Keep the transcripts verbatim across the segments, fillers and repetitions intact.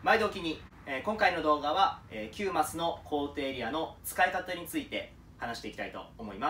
毎度おきに、えー、今回の動画は、えー、きゅうマスのコートエリアの使い方について話していきたいと思います。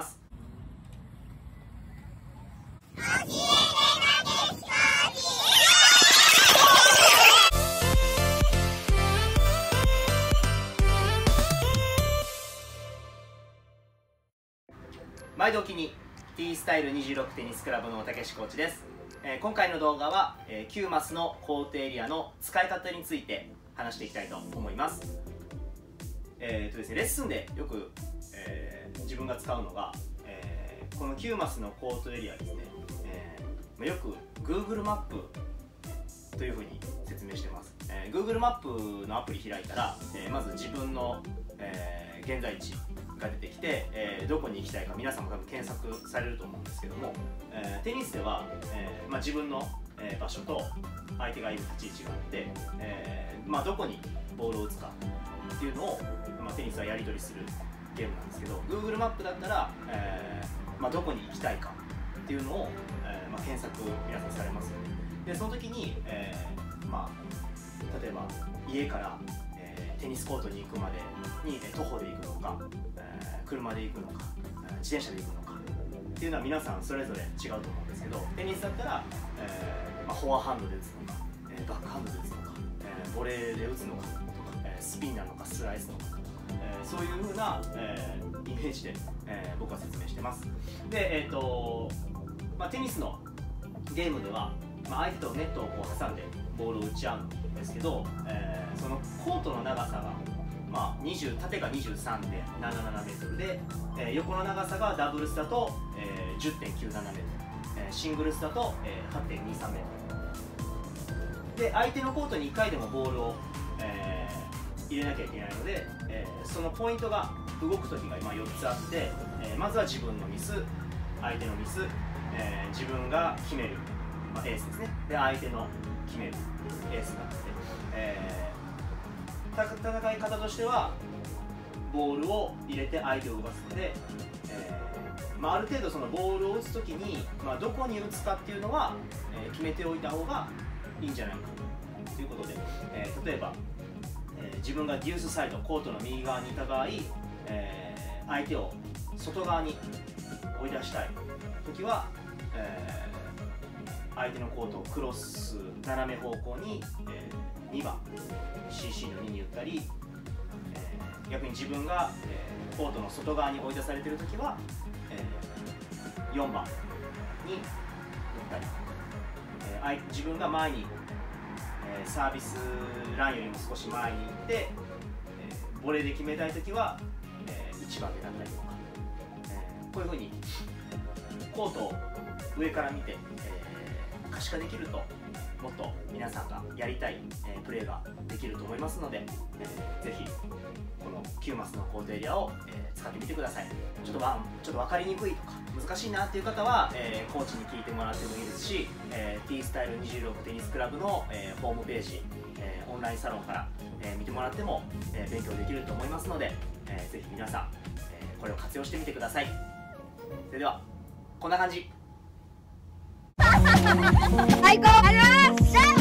毎度おきに T スタイルにじゅうろくテニスクラブのたけしコーチです。えー、今回の動画は、えー、きゅうマスのコートエリアの使い方について話していきたいと思います。えーとですね、レッスンでよく、えー、自分が使うのが、えー、このきゅうマスのコートエリアですね、えー、よく Google マップというふうに説明してます。えー、Google マップのアプリ開いたら、えー、まず自分の、えー、現在地が出てきて、えー、どこに行きたいか皆さんも多分検索されると思うんですけども、えー、テニスでは、えーまあ、自分の、えー、場所と相手がいる立ち位置があって、えーまあ、どこにボールを打つかっていうのを、まあ、テニスはやり取りするゲームなんですけど、 Google マップだったら、えーまあ、どこに行きたいかっていうのを、えーまあ、検索皆さんされますよね。でその時に、えーまあ、例えば家からテニスコートに行くまでに徒歩で行くのか、えー、車で行くのか、自転車で行くのかっていうのは皆さんそれぞれ違うと思うんですけど、テニスだったら、えーまあ、フォアハンドで打つのか、えー、バックハンドで打つのか、えー、ボレーで打つのかとか、えー、スピンなのかスライスのかとか、えー、そういう風な、えー、イメージで、えー、僕は説明してます。で、えーとまあ、テニスのゲームでは、まあ、相手とネットをこう挟んでボールを打ち合うんですけど、えー、そのコートの長さが、まあ、にじゅう縦が にじゅうさんてんななななメートルで、えー、横の長さがダブルスだと、えー、じゅってんきゅうななメートル、えー、シングルスだと、えー、はちてんにさんメートルで、相手のコートにいっかいでもボールを、えー、入れなきゃいけないので、えー、そのポイントが動く時が今よっつあって、えー、まずは自分のミス、相手のミス、えー、自分が決める、まあ、エースですね。で相手の決めるエースがあって、えー、戦い方としてはボールを入れて相手を動かすので、えーまあ、ある程度そのボールを打つときに、まあ、どこに打つかっていうのは、えー、決めておいた方がいいんじゃないかということで、えー、例えば、えー、自分がデュースサイドコートの右側にいた場合、えー、相手を外側に追い出したいときは、えー相手のコートをクロス斜め方向に、えー、にばん シーシー のにに打ったり、えー、逆に自分が、えー、コートの外側に追い出されているときは、えー、よんばんに打ったり、えー、自分が前に、えー、サービスラインよりも少し前に行って、えー、ボレーで決めたいときは、えー、いちばんでなったりとか、えー、こういうふうにコートを上から見て、えー可視化できるともっと皆さんがやりたい、えー、プレーができると思いますので、えー、ぜひこのきゅうマスのコートエリアを、えー、使ってみてください。ちょっとわちょっと分かりにくいとか難しいなっていう方は、えー、コーチに聞いてもらってもいいですし、えー、T スタイルにじゅうろくテニスクラブの、えー、ホームページ、えー、オンラインサロンから、えー、見てもらっても、えー、勉強できると思いますので、えー、ぜひ皆さん、えー、これを活用してみてください。それではこんな感じ。最高ありがとうございます。